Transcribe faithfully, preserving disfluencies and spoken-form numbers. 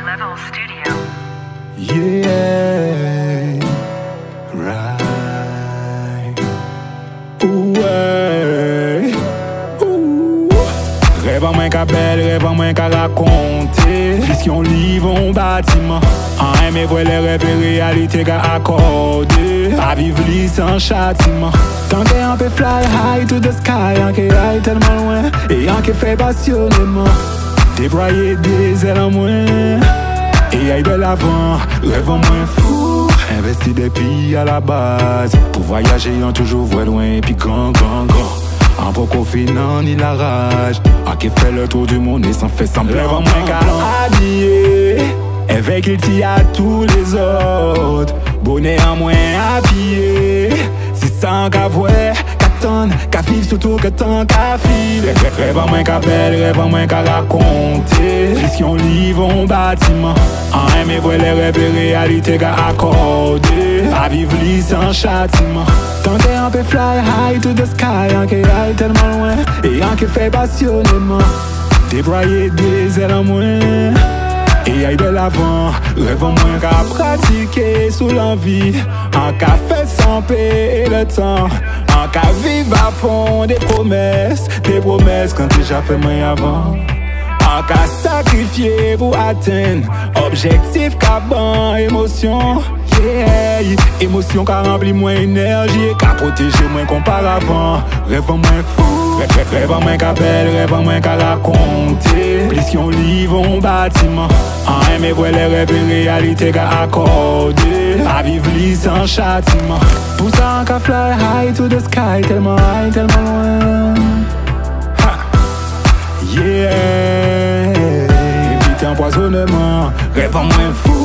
Level Studio. Yeah, right. Ooh, ouais. Ooh. Rêve en moins qu'à belle, rêve en moins qu'à raconter. Vision livre, un bâtiment. En aimer voir les rêves et réalité qu'à accorder. À vivre li sans châtiment. Tant qu'on peut fly high to the sky, en qui aille tellement loin. Et en qui fait passionnément. Déployer des ailes en moins. Et aille de l'avant, rêve en moins fou. Investi des pays à la base. Pour voyager en toujours voir loin. Puis grand, grand, grand. En beaucoup finan ni la rage. A qui fait le tour du monde et s'en fait semblant. Rêve en moins qu'à habiller. Avec il t'y a tous les autres. Bonnet en moins habillé. Si sans qu'à voir, qu'à tonne, qu'à vivre surtout que tant qu'à vivre. Rêve en moins qu'à belle, rêve en moins qu'à raconter. Vision livre, un bâtiment. En aimer voir les rêves et réalité qu'à accorder. À vivre li sans châtiment. Tant qu'on peut fly high to the sky, en qui aille tellement loin. Et en qui fait passionnément. Déployer des ailes en moins. Et aille de l'avant, rêve en moins qu'à pratiquer sous l'envie. En qu'à faire sans paix et le temps. En qu'à vivre à fond des promesses. Des promesses qu'on déjà fait moins avant. En qu'à sacrifier pour atteindre objectif qu'à ban émotion. Yeah, émotion qu'a rempli moins énergie et qu'a protégé moins qu'auparavant. Rêve en moins fou, rêve, rêve en moins qu'à belle, rêve en moins qu'à raconter. Vision livre, un bâtiment. En aimer voir les rêves et réalité qu'a accorder. À vivre li sans châtiment. Pour ça qu'à fly high to the sky, tellement high, tellement loin. Ha. Yeah, évite empoisonnement, rêve en moins fou.